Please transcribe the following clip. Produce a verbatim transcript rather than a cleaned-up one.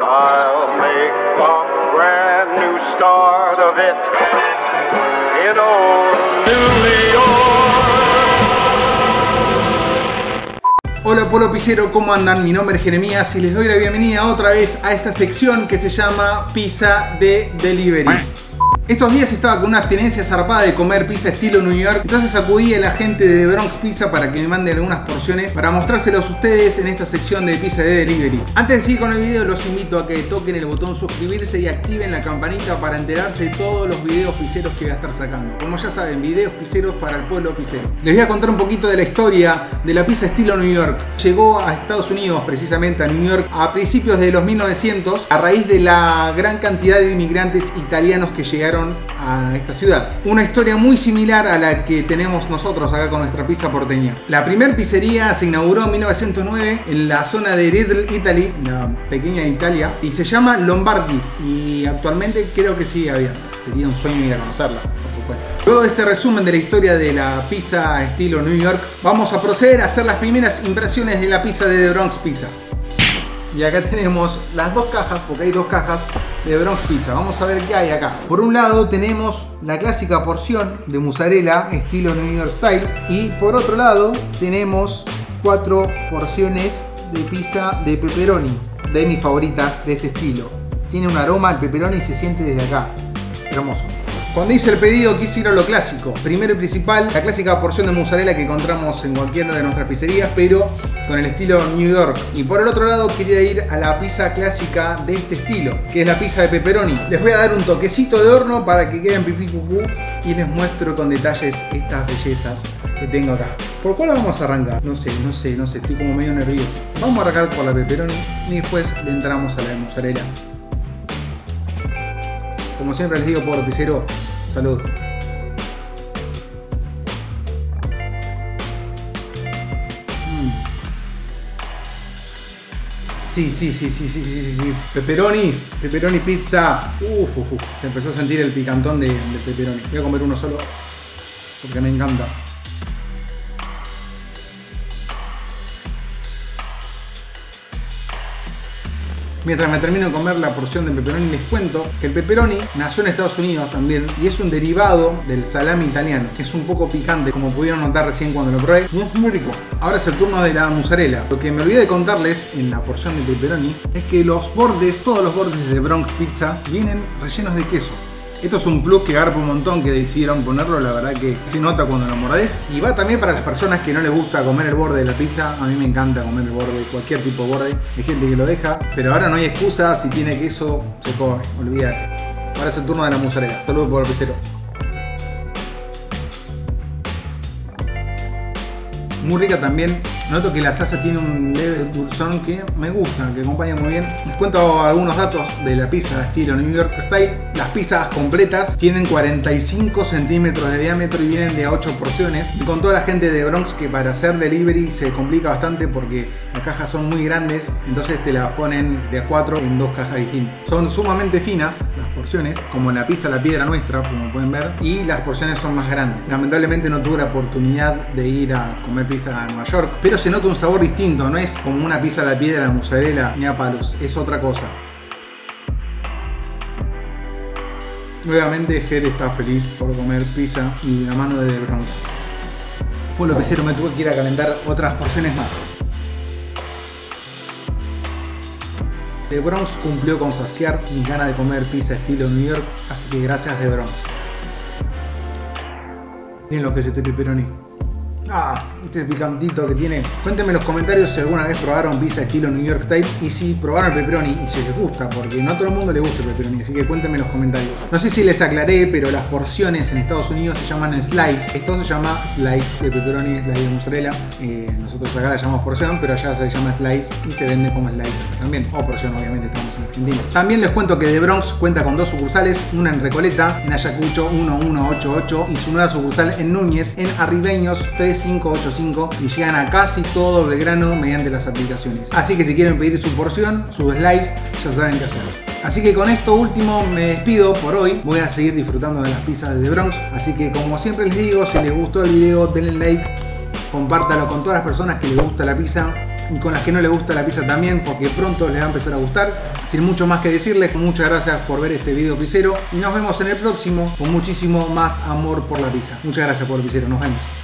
I'll make a brand new start of it in old New York. Hola Pueblo Pizzero, ¿cómo andan? Mi nombre es Jeremías y les doy la bienvenida otra vez a esta sección que se llama Pizza de Delivery. Estos días estaba con una abstinencia zarpada de comer pizza estilo New York, entonces acudí a la gente de The Bronx Pizza para que me manden algunas porciones para mostrárselos a ustedes en esta sección de Pizza de Delivery. Antes de seguir con el video, los invito a que toquen el botón suscribirse y activen la campanita para enterarse de todos los videos pizzeros que voy a estar sacando. Como ya saben, videos pizzeros para el pueblo pizzero. Les voy a contar un poquito de la historia de la pizza estilo New York. Llegó a Estados Unidos, precisamente a New York, a principios de los mil novecientos, a raíz de la gran cantidad de inmigrantes italianos que llegaron a esta ciudad. Una historia muy similar a la que tenemos nosotros acá con nuestra pizza porteña. La primer pizzería se inauguró en mil novecientos nueve en la zona de Little Italy, la pequeña Italia, y se llama Lombardis, y actualmente creo que sigue abierta. Sería un sueño ir a conocerla, por supuesto. Luego de este resumen de la historia de la pizza estilo New York, vamos a proceder a hacer las primeras impresiones de la pizza de The Bronx Pizza. Y acá tenemos las dos cajas, porque hay dos cajas de Bronx Pizza. Vamos a ver qué hay acá. Por un lado tenemos la clásica porción de mozzarella estilo New York Style. Y por otro lado tenemos cuatro porciones de pizza de pepperoni, de mis favoritas de este estilo. Tiene un aroma al pepperoni y se siente desde acá. Hermoso. Cuando hice el pedido quise ir a lo clásico. Primero y principal, la clásica porción de mozzarella que encontramos en cualquiera de nuestras pizzerías, pero con el estilo New York. Y por el otro lado quería ir a la pizza clásica de este estilo, que es la pizza de pepperoni. Les voy a dar un toquecito de horno para que queden pipí cucú y les muestro con detalles estas bellezas que tengo acá. ¿Por cuál vamos a arrancar? No sé, no sé, no sé, estoy como medio nervioso. Vamos a arrancar por la pepperoni y después le entramos a la de mozzarella. Como siempre les digo, pueblo pizzero, salud. Mm. Sí, sí, sí, sí, sí, sí, sí, sí. Pepperoni, pepperoni pizza. Uf, uf, uf. Se empezó a sentir el picantón de, de pepperoni. Voy a comer uno solo porque me encanta. Mientras me termino de comer la porción de pepperoni, les cuento que el pepperoni nació en Estados Unidos también y es un derivado del salami italiano. Es un poco picante, como pudieron notar recién cuando lo probé, y es muy rico. Ahora es el turno de la mozzarella. Lo que me olvidé de contarles en la porción de pepperoni es que los bordes, todos los bordes de Bronx Pizza, vienen rellenos de queso. Esto es un plus que garpa un montón que decidieron ponerlo, la verdad que se nota cuando lo mordés. Y va también para las personas que no les gusta comer el borde de la pizza. A mí me encanta comer el borde, cualquier tipo de borde. Hay gente que lo deja, pero ahora no hay excusa, si tiene queso se come, olvídate. Ahora es el turno de la mozzarella. Saludos por el pizzero. Muy rica también. Noto que la salsa tiene un leve dulzón que me gusta, que acompaña muy bien. Les cuento algunos datos de la pizza estilo New York Style. Las pizzas completas tienen cuarenta y cinco centímetros de diámetro y vienen de ocho porciones. Y con toda la gente de Bronx que para hacer delivery se complica bastante porque las cajas son muy grandes, entonces te las ponen de a cuatro en dos cajas distintas. Son sumamente finas las porciones, como la pizza La Piedra Nuestra, como pueden ver, y las porciones son más grandes. Lamentablemente no tuve la oportunidad de ir a comer pizza en Nueva York, pero se nota un sabor distinto, no es como una pizza a la piedra, mozzarella ni a palos, es otra cosa. Nuevamente Ger está feliz por comer pizza y de la mano de The Bronx. Pueblo pizzero, me tuve que ir a calentar otras porciones más. The Bronx cumplió con saciar mis ganas de comer pizza estilo New York, así que gracias The Bronx. Miren lo que es este pepperoni. Ah, este picantito que tiene. Cuéntenme en los comentarios si alguna vez probaron pizza estilo New York Style y si probaron el pepperoni y si les gusta, porque no a todo el mundo le gusta el pepperoni, así que cuéntenme en los comentarios. No sé si les aclaré, pero las porciones en Estados Unidos se llaman slice. Esto se llama slice de pepperoni, slice de mozzarella. Eh, nosotros acá la llamamos porción, pero allá se llama slice y se vende como slice también. O porción, obviamente, estamos en Argentina. También les cuento que The Bronx cuenta con dos sucursales, una en Recoleta, en Ayacucho uno uno ocho ocho, y su nueva sucursal en Núñez, en Arribeños tres cinco ocho cinco, y llegan a casi todo Belgrano mediante las aplicaciones. Así que si quieren pedir su porción, su slice, ya saben qué hacer. Así que con esto último me despido por hoy. Voy a seguir disfrutando de las pizzas de The Bronx. Así que como siempre les digo, si les gustó el video denle like, compártalo con todas las personas que les gusta la pizza. y con las que no les gusta la pizza también, porque pronto les va a empezar a gustar. Sin mucho más que decirles, muchas gracias por ver este video pizzero y nos vemos en el próximo con muchísimo más amor por la pizza. Muchas gracias por el pizzero, nos vemos.